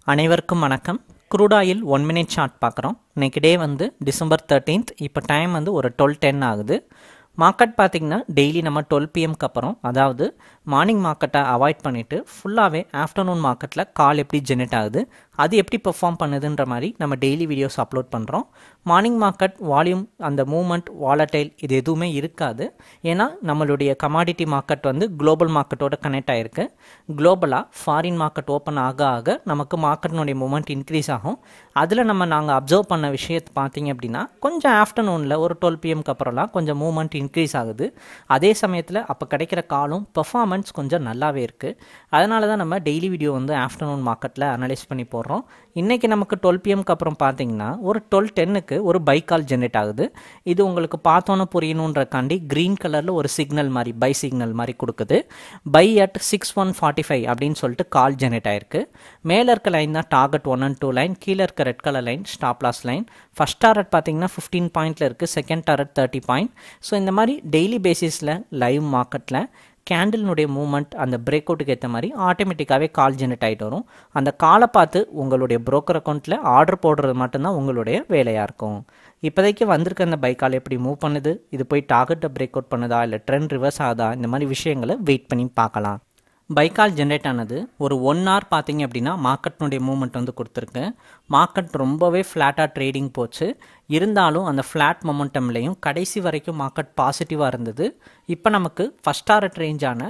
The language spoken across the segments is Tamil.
அனைவருக்கும் வணக்கம். க்ரூட் ஆயில் 1 minute சார்ட் பார்க்குறோம். இன்றைக்கி டே வந்து December 13th. இப்போ டைம் வந்து ஒரு 12:10 ஆகுது. மார்க்கெட் பார்த்திங்கன்னா டெய்லி நம்ம 12 PMக்கு அப்புறம், அதாவது மார்னிங் மார்க்கெட்டை அவாய்ட் பண்ணிவிட்டு ஃபுல்லாகவே ஆஃப்டர்நூன் மார்க்கெட்டில் கால் எப்படி ஜெனரேட் ஆகுது, அது எப்படி பெர்ஃபார்ம் பண்ணுதுன்ற மாதிரி நம்ம டெய்லி வீடியோஸ் அப்லோட் பண்ணுறோம். மார்னிங் மார்க்கெட் வால்யூம், அந்த மூவ்மெண்ட், வாலடைல் இது எதுவுமே இருக்காது. ஏன்னா நம்மளுடைய கமாடிட்டி மார்க்கெட் வந்து குளோபல் மார்க்கெட்டோட கனெக்ட் ஆகிருக்கு. குளோபலாக ஃபாரின் மார்க்கெட் ஓப்பன் ஆக ஆக நமக்கு மார்க்கெட்டினுடைய மூவ்மெண்ட் இன்க்ரீஸ் ஆகும். அதில் நாங்கள் அப்சர்வ் பண்ண விஷயத்தை பார்த்தீங்க அப்படின்னா, கொஞ்சம் ஆஃப்டர்நூனில் ஒரு 12 PMக்கு அப்புறம்லாம் கொஞ்சம் மூவ்மெண்ட் இன்க்ரீஸ் ஆகுது. அதே சமயத்தில் அப்போ கிடைக்கிற காலும் பெர்ஃபார்மன்ஸ் கொஞ்சம் நல்லாவே இருக்குது. அதனால தான் நம்ம டெய்லி வீடியோ வந்து ஆஃப்டர்நூன் மார்க்கெட்டில் அனலைஸ் பண்ணி போடுறோம். இன்றைக்கி நமக்கு 12 PMக்கு அப்புறம் பார்த்தீங்கன்னா ஒரு 12:10க்கு ஒரு பை கால் ஜென்ரேட் ஆகுது. இது உங்களுக்கு பார்த்தோன்னே புரியணுன்றக்காண்டி க்ரீன் கலரில் ஒரு சிக்னல் மாதிரி, பை சிக்னல் மாதிரி கொடுக்குது. பை அட் 6145 அப்படின்னு சொல்லிட்டு கால் ஜென்ரேட் ஆயிருக்கு. மேலே இருக்க லைன் தான் டார்கெட் 1 and 2 லைன், கீழே இருக்க red colour line stop loss line. First target பார்த்தீங்கன்னா 15 பாயிண்டில் இருக்குது, செகண்ட் டாரட் 30 பாயிண்ட். ஸோ இந்த மாதிரி டெய்லி பேசிஸில் லைவ் மார்க்கெட்டில் கேண்டில்னுடைய மூவ்மெண்ட் அந்த பிரேக் அவுட்டுக்கு ஏற்ற மாதிரி ஆட்டோமேட்டிக்காகவே கால் ஜென்ரேட் ஆகிட்டு வரும். அந்த காலை பார்த்து உங்களுடைய புரோக்கர் அக்கௌண்ட்டில் ஆர்டர் போடுறது மட்டும்தான் உங்களுடைய வேலையாக இருக்கும். இப்போதைக்கு வந்திருக்க அந்த பை கால் எப்படி மூவ் பண்ணுது, இது போய் டார்கெட்டை பிரேக் அவுட் பண்ணுதா, இல்லை ட்ரெண்ட் ரிவர்ஸ் ஆகுதா, இந்த மாதிரி விஷயங்களை வெயிட் பண்ணி பார்க்கலாம். பைக்கால் ஜென்ரேட் ஆனது ஒரு 1 hour பார்த்தீங்க அப்படின்னா மார்க்கெட்னுடைய மூவ்மெண்ட் வந்து கொடுத்துருக்கு. மார்க்கெட் ரொம்பவே ஃப்ளாட்டாக ட்ரேடிங் போச்சு. இருந்தாலும் அந்த ஃப்ளாட் மொமெண்டம்லையும் கடைசி வரைக்கும் மார்க்கெட் பாசிட்டிவாக இருந்தது. இப்போ நமக்கு ஃபஸ்ட் டாரட் ரேஞ்சான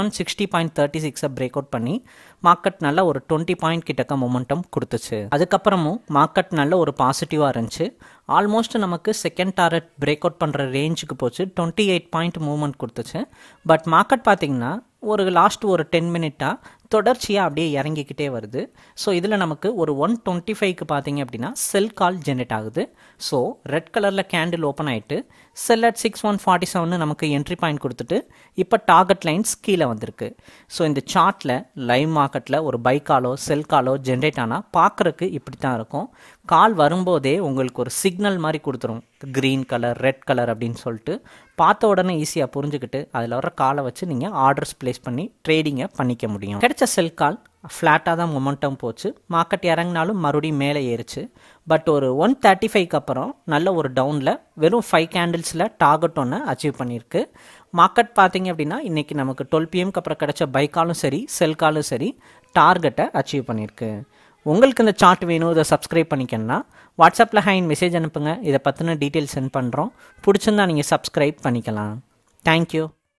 6160.36 பிரேக் அவுட் பண்ணி மார்க்கெட் நல்ல ஒரு 20 பாயிண்ட் கிட்டக்க மொமெண்டம் கொடுத்துச்சு. அதுக்கப்புறமும் மார்க்கெட் நல்ல ஒரு பாசிட்டிவாக இருந்துச்சு. ஆல்மோஸ்ட் நமக்கு செகண்ட் டாரட் பிரேக் அவுட் பண்ணுற ரேஞ்சுக்கு போச்சு, 28 பாயிண்ட் மூவ்மெண்ட் கொடுத்துச்சு. பட் மார்க்கெட் பார்த்திங்கன்னா ஒரு லாஸ்ட் ஒரு 10 மினிட்டாக தொடர்ச்சியாக அப்படியே இறங்கிக்கிட்டே வருது. ஸோ இதில் நமக்கு ஒரு 125க்கு பார்த்தீங்க அப்படின்னா செல் கால் ஜென்ரேட் ஆகுது. ஸோ ரெட் கலரில் கேண்டில் ஓப்பன் ஆகிட்டு செல் அட் 6147 நமக்கு என்ட்ரி பாயிண்ட் கொடுத்துட்டு இப்போ டார்கெட் லைன்ஸ் கீழே வந்திருக்கு. ஸோ இந்த சார்ட்டில் லைவ் மார்க்கெட்டில் ஒரு பை காலோ செல் காலோ ஜென்ரேட் ஆனால் பார்க்குறக்கு இப்படி தான் இருக்கும். கால் வரும்போதே உங்களுக்கு ஒரு சிக்னல் மாதிரி கொடுத்துரும், க்ரீன் கலர், ரெட் கலர் அப்படின்னு சொல்லிட்டு. பார்த்த உடனே ஈஸியாக புரிஞ்சுக்கிட்டு அதில் வர காலை வச்சு நீங்கள் ஆர்டர்ஸ் ப்ளேஸ் பண்ணி ட்ரேடிங்கை பண்ணிக்க முடியும். கிடைச்ச செல் கால் ஃப்ளாட்டாக தான் மொமெண்டம் போச்சு. மார்க்கெட் இறங்கினாலும் மறுபடியும் மேலே ஏறிச்சு. பட் ஒரு 135க்கு அப்புறம் நல்ல ஒரு டவுனில் வெறும் 5 கேண்டில்ஸில் டார்கெட் ஒன்று அச்சீவ் பண்ணியிருக்கு. மார்க்கெட் பார்த்தீங்க அப்படின்னா இன்றைக்கி நமக்கு 12 PMக்கு அப்புறம் கிடைச்ச பை காலும் சரி செல் காலும் சரி டார்கெட்டை அச்சீவ் பண்ணியிருக்கு. உங்களுக்கு இந்த சார்ட் வேணும், இதை சப்ஸ்கிரைப் பண்ணிக்கணும்னா வாட்ஸ்அப்பில் ஹைன் மெசேஜ் அனுப்புங்க. இதை பற்றின டீட்டெயில்ஸ் சென்ட் பண்ணுறோம். பிடிச்சிருந்தா நீங்கள் சப்ஸ்கிரைப் பண்ணிக்கலாம். தேங்க்யூ.